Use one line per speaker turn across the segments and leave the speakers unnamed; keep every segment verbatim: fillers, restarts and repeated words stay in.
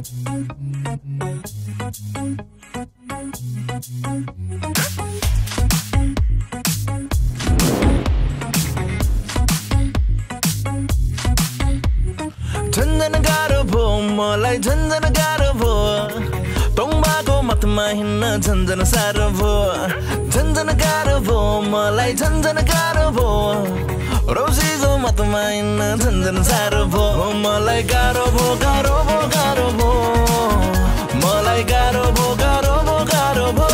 झन्झन गाह्रो भो मलाई झन्झन गाह्रो भो तोङबाको मतमा हिँड्न झन्झन साह्रो भो झन्झन गाह्रो भो मलाई झन्झन गाह्रो भो रौसीको मतमा हिँड्न झन्झन साह्रो भो मलाई गाह्रो भो गाह्रो भो गाह्रो भो मलाई गाह्रो भो गाह्रो भो गाह्रो भो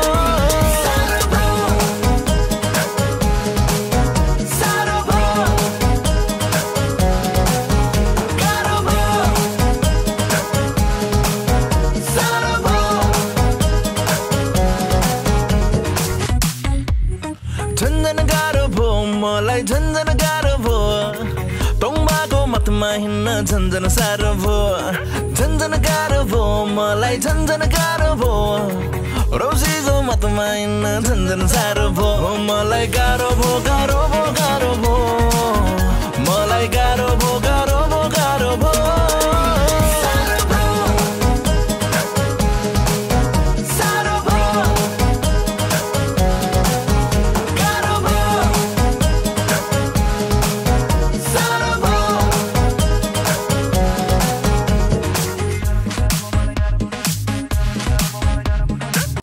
झन्झन गाह्रो भो मलाई झन्झन गाह्रो भो तोङबाको मतमा हिँड्न झन्झन साह्रो भो झन्झन गाह्रो भो मलाई झन्झन गाह्रो भो रौसीको मतमा हिँड्न झन्झन साह्रो भो मलाई गाह्रो भो गाह्रो भो गाह्रो भो